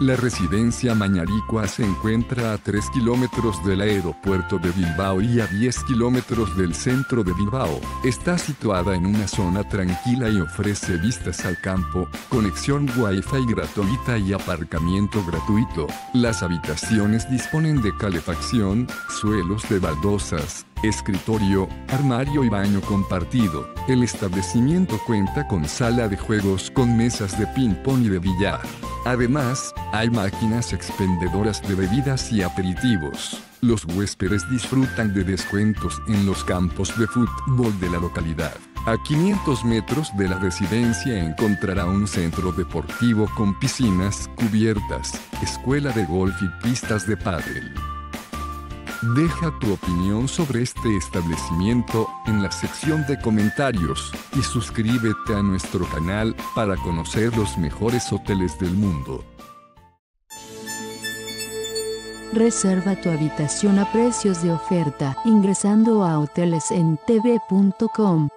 La residencia Mañaricua se encuentra a 3 kilómetros del aeropuerto de Bilbao y a 10 kilómetros del centro de Bilbao. Está situada en una zona tranquila y ofrece vistas al campo, conexión Wi-Fi gratuita y aparcamiento gratuito. Las habitaciones disponen de calefacción, suelos de baldosas, escritorio, armario y baño compartido. El establecimiento cuenta con sala de juegos con mesas de ping-pong y de billar. Además, hay máquinas expendedoras de bebidas y aperitivos. Los huéspedes disfrutan de descuentos en los campos de fútbol de la localidad. A 500 metros de la residencia encontrará un centro deportivo con piscinas cubiertas, escuela de golf y pistas de pádel. Deja tu opinión sobre este establecimiento en la sección de comentarios y suscríbete a nuestro canal para conocer los mejores hoteles del mundo. Reserva tu habitación a precios de oferta ingresando a hotelesentv.com.